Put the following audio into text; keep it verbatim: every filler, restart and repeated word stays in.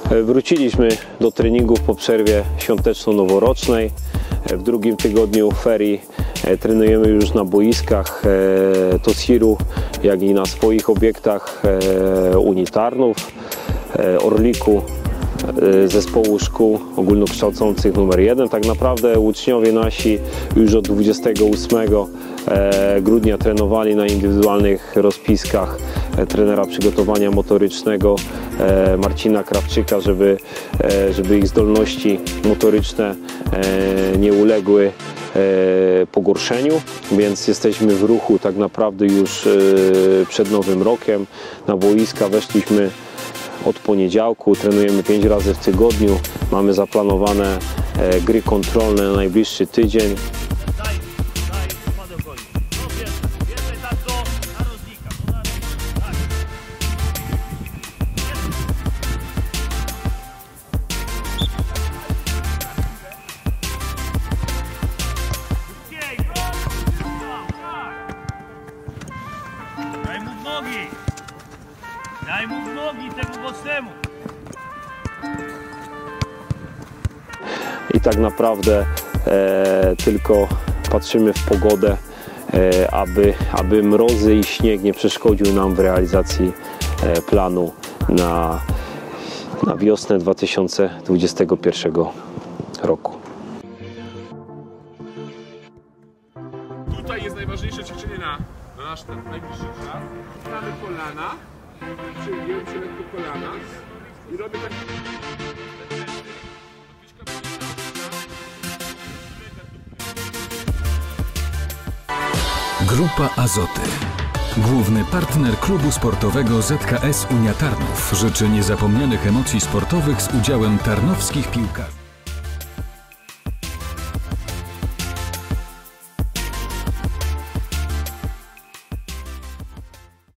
Wróciliśmy do treningów po przerwie świąteczno-noworocznej. W drugim tygodniu ferii trenujemy już na boiskach Tosiru, jak i na swoich obiektach Unii Tarnów, Orliku, zespołu szkół ogólnokształcących numer jeden. Tak naprawdę uczniowie nasi już od dwudziestego ósmego grudnia trenowali na indywidualnych rozpiskach trenera przygotowania motorycznego Marcina Krawczyka, żeby, żeby ich zdolności motoryczne nie uległy pogorszeniu, więc jesteśmy w ruchu tak naprawdę już przed Nowym Rokiem. Na boiska weszliśmy od poniedziałku, trenujemy pięć razy w tygodniu, mamy zaplanowane gry kontrolne na najbliższy tydzień. Daj mu w nogi! Daj mu w nogi temu bocznemu! I tak naprawdę e, tylko patrzymy w pogodę, e, aby, aby mrozy i śnieg nie przeszkodził nam w realizacji e, planu na, na wiosnę dwa tysiące dwudziestego pierwszego roku. Tutaj jest najważniejsze ćwiczenie na, na nasz ten najbliższy czas. Znamy kolana, przyjdziemy się lekko kolana i robię tak. Grupa Azoty. Główny partner klubu sportowego Z K S Unia Tarnów życzy niezapomnianych emocji sportowych z udziałem tarnowskich piłkarzy.